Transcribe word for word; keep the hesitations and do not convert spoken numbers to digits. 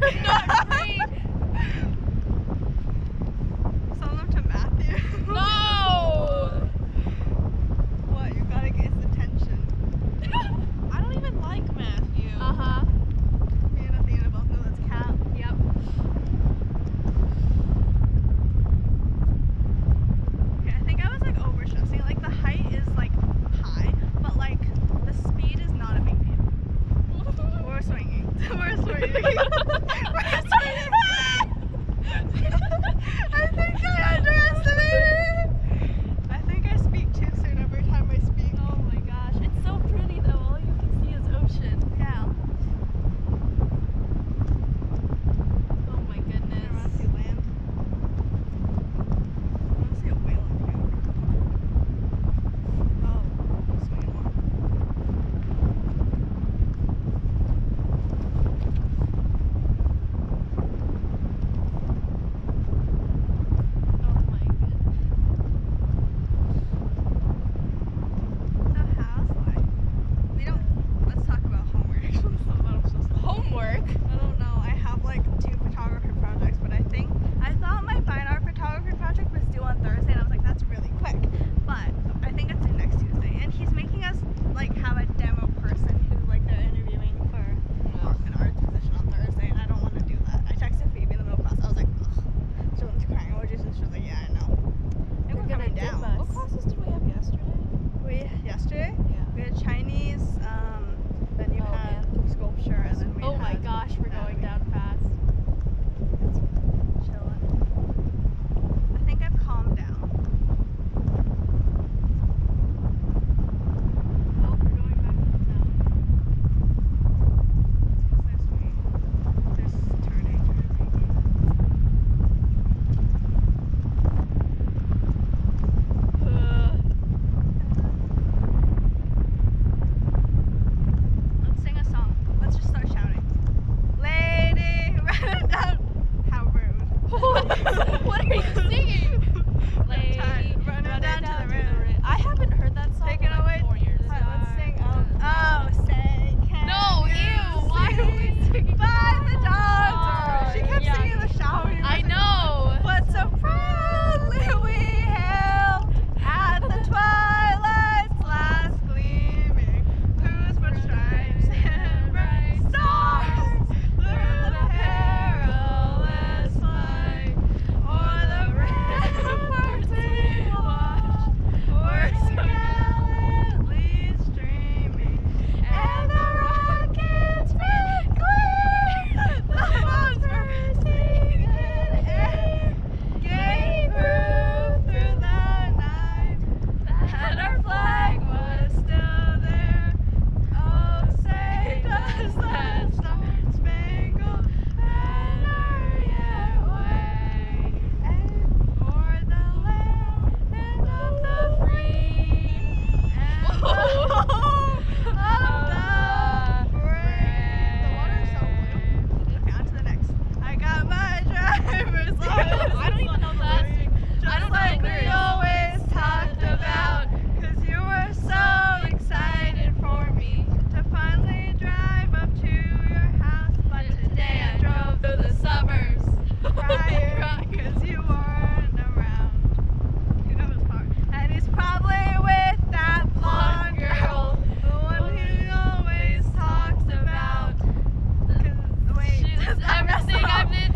Not free. Send them to Matthew. No. What? You gotta get his attention. I don't even like Matthew. Uh huh. Me and Athena both know that's Cap. Yep. Okay, I think I was like over stressing. Like the height is like high, but like the speed is not a big deal. We're swinging. We're swinging. We're swinging. I think I underestimated it. I think I speak too soon every time I speak. Oh my gosh, it's so pretty though. All you can see is ocean. Yeah. Oh my I want to goodness. see land. I want to see a whale up here. Oh, swinging more. Oh my goodness. So how's life? We don't. Let's talk about homework. That's what I'm supposed to. Homework. I don't know. I have like two photography projects, but I think I thought my fine art photography project was due on Thursday, and I was like, that's really quick. But I think it's due next Tuesday, and he's making us like have a demo person who like they're interviewing for an art position on Thursday, and I don't want to do that. I texted Phoebe in the middle of class. I was like, ugh. She went to crying emojis, and she was like, yeah, I know. I think we're coming down. What classes did we have yesterday? We yesterday Yeah. we had Chinese, um, then you Oh, had sculpture, and then we Oh my had gosh, we're going anatomy. down fast. Chillin'. I think I've calmed down. Oh, we're going back up now. It's 'cause there's There's turning. Uh, Let's sing a song. Let's just start shouting. Lady, run down. How rude. what are you singing? Lady, Run run down, down to to the the river. river. I haven't heard that song Take in it like away. four years. Alright, let's sing. Um, oh, say, can No, you ew, why are we see singing by the that? dawn's early? She kept Yeah. singing in the shower. I know. What so proudly we hailed at the twilight's last gleaming, whose broad stripes and bright stars through the perilous fight, o'er the ramparts we watched, horse gallantly streaming, and the rockets red glare, the bombs were singing in air, gave proof through the night that our flag was still there. Oh, say does that star-spangled banner yet wave, and for the land of the free and the home of the brave. The water is so blue. Okay, on to the next. I got my driver's license. I don't even know the last Just I don't know like the we lyrics. always talked about, 'cause you were so excited for me to finally drive up to your house. But today I drove through the suburbs crying 'cause you weren't around. You know his part. And he's probably with that blonde girl, the one he always talks about. 'Cause, wait, She's everything I've been